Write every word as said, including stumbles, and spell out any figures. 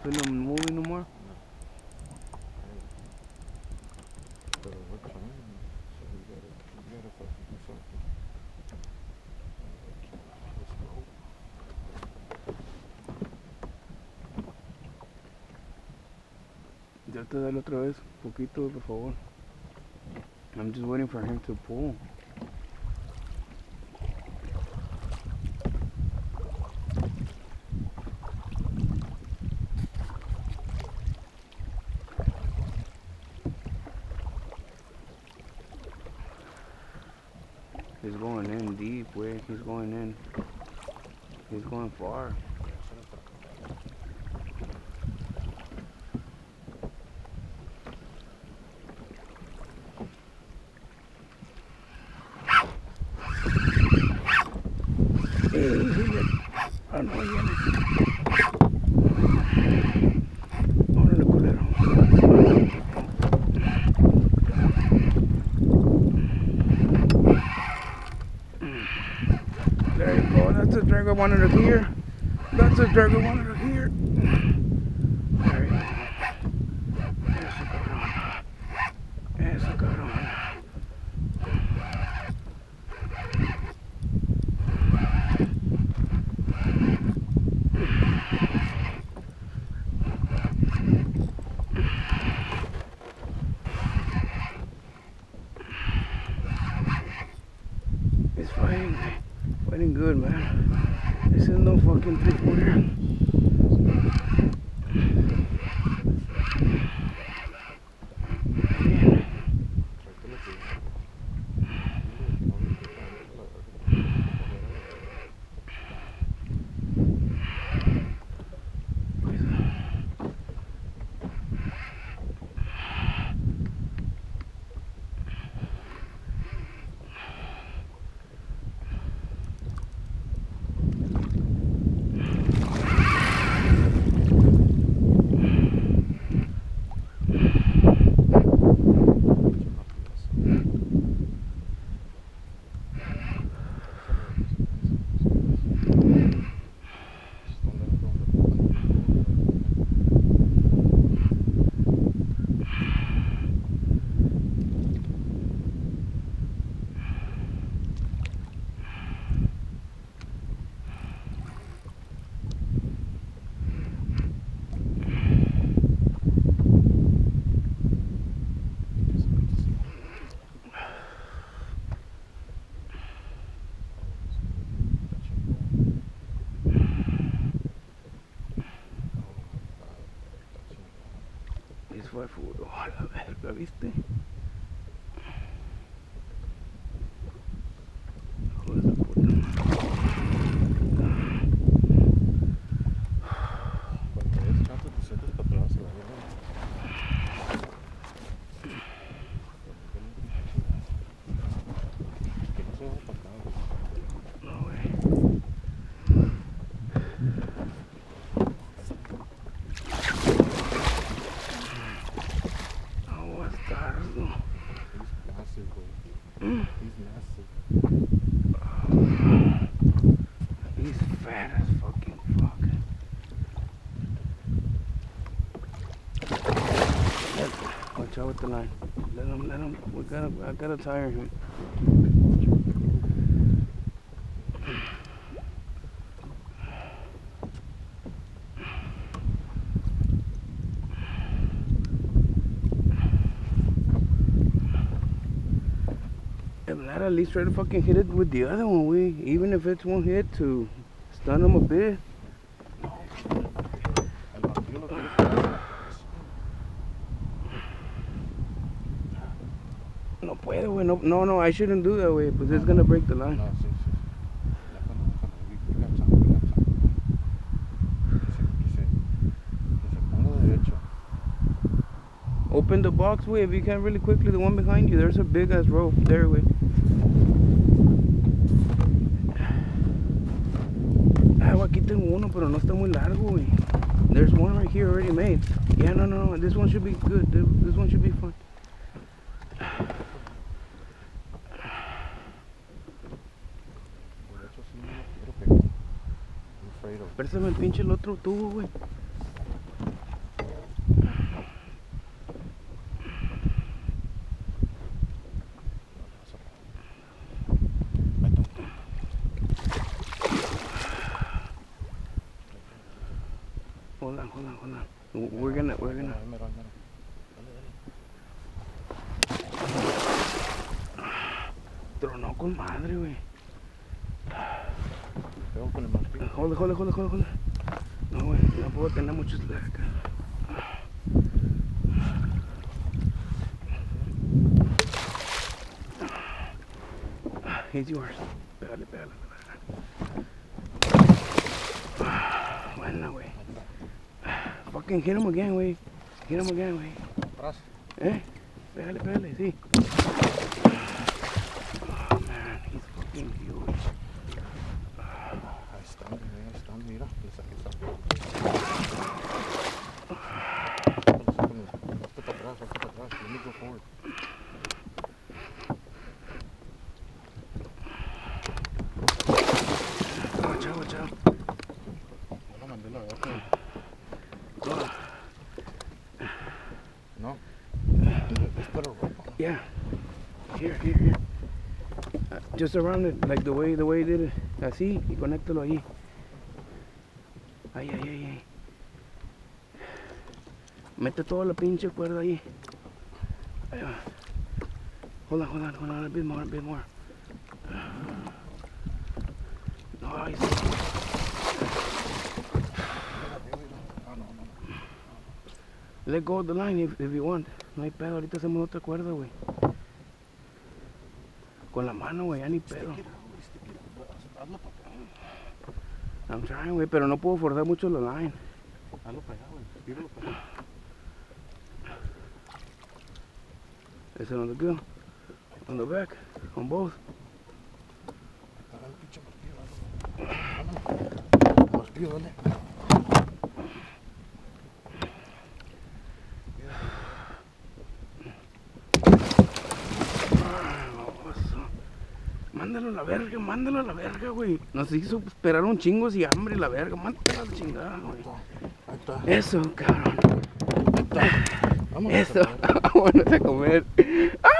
feel him moving no more? No. But we're trying, so we gotta, we gotta fucking do something. Let's go. Ya te dale otra vez, poquito, por favor. I'm just waiting for him to pull. He's going in deep, way. He's going in. He's going far. Ah, no, viene. Órale, culero. There you go. That's a drag I wanted to hear. That's a drag I wanted to hear. There you go. Eso, cabrón. Eso, cabrón. It's fighting, fighting good, man. This is no fucking three-footer. Es fue furo, a la verga, ¿viste? Hijo de la puta madre. Cuando es tanto te sientes para atrás, la verdad. Que no se va para acá, güey. No, güey. Bastardo. He's massive, güey. Mm. He's massive. He's fat as fucking fuck. Watch out with the line. Let him, let him. We gotta, I gotta tire him. If not, at least try to fucking hit it with the other one, we. Even if it's one hit to stun him a bit. No puede, güey. No, no, no, I shouldn't do that, way, but it's gonna break the line. No, sí, sí. Déjalo, déjalo. We, we got time, we got time. Que se, que se, que se ponga derecho. Open the box, way, if you can really quickly, the one behind you. There's a big ass rope there, way. Ah, aquí tengo uno, pero no está muy largo, güey. There's one right here already made. Yeah, no, no, no. This one should be good. This one should be fun. Préstame el pinche el otro tubo, güey. hold on, hold on. We're gonna, we're gonna. Ahí mero, ahí mero. Dale, dale. Tronó con madre, güey. Pego con el martillo. Hold it, hold it, hold it, hold it, hold it. No, güey, no puedo tener mucho slack. Here's yours. Pégale, pégale, pégale. Buena, güey. Fucking hit him again, güey. Hit him again, güey. Atrás. Eh, pégale, pégale, sí. Oh, man, he's fucking huge. Ahí están, ahí están, mira. Le saqué esa. Hazte para atrás, hazte para atrás. Let me go forward. Watch out, watch out. Ya la mandé la otra. Oh, No. Let's put a rope on. yeah. Here, here, here. Uh, just around it, like the way, the way he did it. Así, y conéctalo ahí. Ahí, ahí, ahí, ahí. Mete toda la pinche cuerda ahí. Ahí va. Hold on, hold on, hold on, a bit more, a bit more. No, ahí sí. Let go of the line if, if you want. No hay pedo, ahorita hacemos otra cuerda, güey. Con la mano, güey, ya ni pedo. Hazlo para acá. I'm trying, güey, pero no puedo forzar mucho la line. Hazlo para allá, güey. Tíralo para allá. Is it on the bill? On the back? On both? Agarra el pinche martillo, hazlo. Martillo, dale. Mándalo a la verga, mándalo a la verga, güey. Nos hizo esperar un chingo sin hambre la verga. Mándalo a la chingada, güey. Ahí está. Eso, cabrón. Ahí está. Vámonos a Eso. comer. Vámonos a comer. ¡Ah!